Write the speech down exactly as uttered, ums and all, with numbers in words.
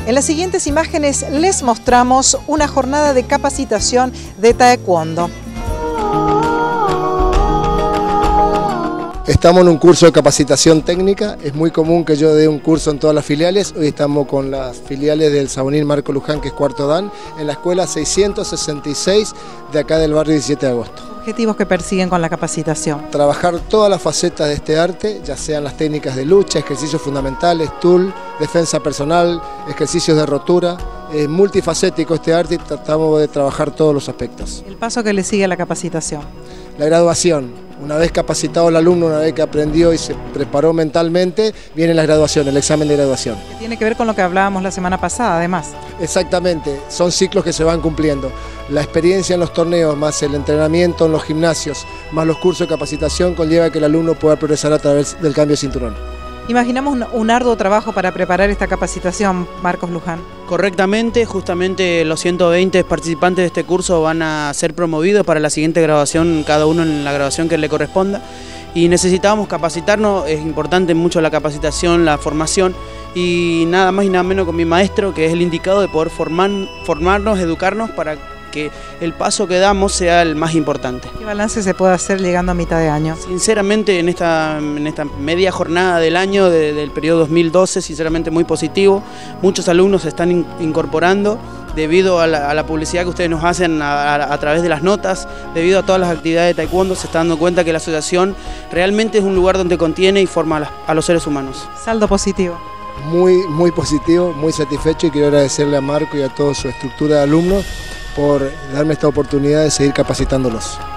En las siguientes imágenes les mostramos una jornada de capacitación de taekwondo. Estamos en un curso de capacitación técnica, es muy común que yo dé un curso en todas las filiales, hoy estamos con las filiales del Sabonín Marco Luján, que es cuarto dan, en la escuela seiscientos sesenta y seis de acá del barrio diecisiete de agosto. Objetivos que persiguen con la capacitación. Trabajar todas las facetas de este arte, ya sean las técnicas de lucha, ejercicios fundamentales, tool, defensa personal, ejercicios de rotura. Es multifacético este arte y tratamos de trabajar todos los aspectos. El paso que le sigue a la capacitación. La graduación. Una vez capacitado el alumno, una vez que aprendió y se preparó mentalmente, viene la graduación, el examen de graduación. Que tiene que ver con lo que hablábamos la semana pasada, además. Exactamente, son ciclos que se van cumpliendo. La experiencia en los torneos, más el entrenamiento en los gimnasios, más los cursos de capacitación, conlleva que el alumno pueda progresar a través del cambio de cinturón. Imaginamos un arduo trabajo para preparar esta capacitación, Marcos Luján. Correctamente, justamente los ciento veinte participantes de este curso van a ser promovidos para la siguiente graduación, cada uno en la graduación que le corresponda. Y necesitábamos capacitarnos, es importante mucho la capacitación, la formación, y nada más y nada menos con mi maestro, que es el indicado de poder formar, formarnos, educarnos para que el paso que damos sea el más importante. ¿Qué balance se puede hacer llegando a mitad de año? Sinceramente, en esta, en esta media jornada del año, de, del periodo dos mil doce, sinceramente muy positivo. Muchos alumnos se están in, incorporando debido a la, a la publicidad que ustedes nos hacen a, a, a través de las notas, debido a todas las actividades de taekwondo, se están dando cuenta que la asociación realmente es un lugar donde contiene y forma a, las, a los seres humanos. Saldo positivo. Muy, muy positivo, muy satisfecho, y quiero agradecerle a Marco y a toda su estructura de alumnos por darme esta oportunidad de seguir capacitándolos.